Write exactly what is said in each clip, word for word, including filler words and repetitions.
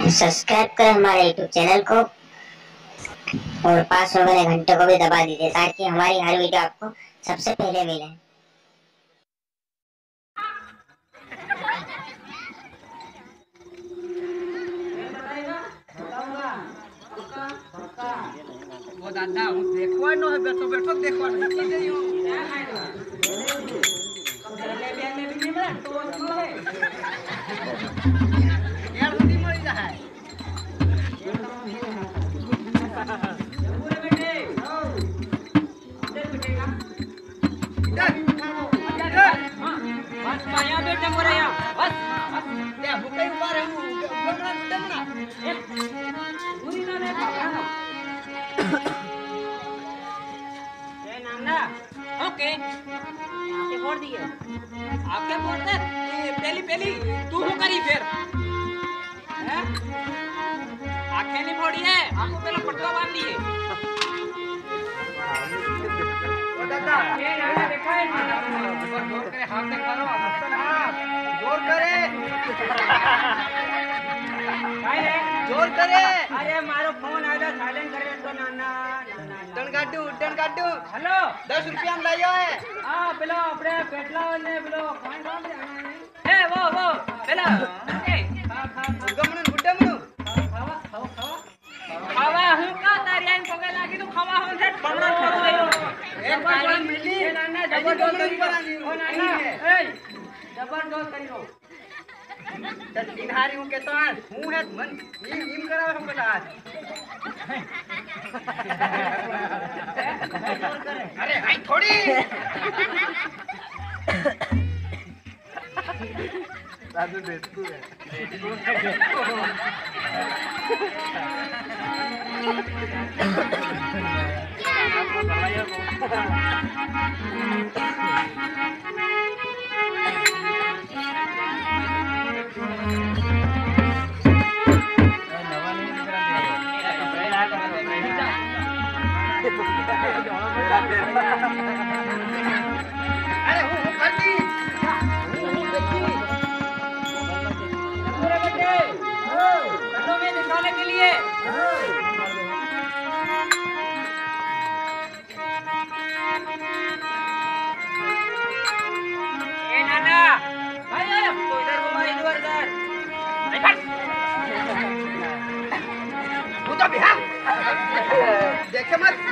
Subscribe करें हमारे YouTube channel को और पास में वाले घंटे को भी दबा दीजिए ताकि हमारी हर वीडियो आपको सबसे पहले मिले। वो दादा हूँ देखो नो है बैठो बैठो देखो नहीं दे यूं ले ले ले भी नहीं तो वो है यार खुदी मर जा है पूरे बेटे आओ इधर बैठेगा इधर इधर हां बस माया बेटे मोरे यहां बस बस ले भूखे ऊपर है बड़ा टमना एक पूरी ना ले बाबा ना ओके आके फोड़ दिए आके फोड़ दे पहली पहली तू हो करी फिर हैं आंखें नहीं फोड़ी है आपको पहले पटवा बांध दिए ओ दादा ये यहां देखा है जोर करे हाथ से करो हसन हाथ जोर करे काय है जोर करे अरे मारो फोन आया साइलेंट कर दो नाना डन गाडू डन गाडू हेलो दस रुपया में लायो है हां पेलो अपने पेटला वाले पेलो खान खान ए वो वो पेला ए खा खा गमन गुड्डा मनु खावा खावा खावा खावा हूं का तारियान पगे लागी तो खावा हो से बड़ा एक गाड़ी मिली ए नाना जबरदस्त करी ओ नाना ए जबरदस्त करी रो तीन हारी हूं के तो आज हूं है मन नीम नीम करावे हमको आज अरे भाई थोड़ी दादू देखू है अरे वो करती वो देखी पूरे बेटे चलो मैं दिखाने के लिए ए नाना भाई आया तो इधर घुमा इधर इधर वो तो बिहार देखे मत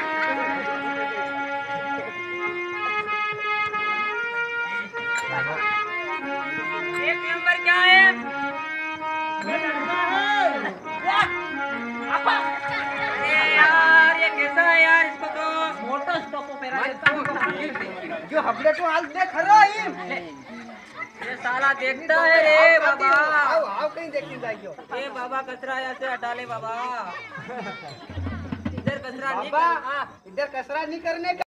एक नंबर क्या है अरे यार ये कैसा है यार इसको तो मोटो स्टॉप पेरा जो हबले तो हाल देख रहा है ये साला देखता है रे बाबा आओ आओ कहीं देखने जाइयो ए बाबा कचरा यहाँ से हटा ले बाबा इधर कचरा नहीं करना इधर कचरा नहीं करने का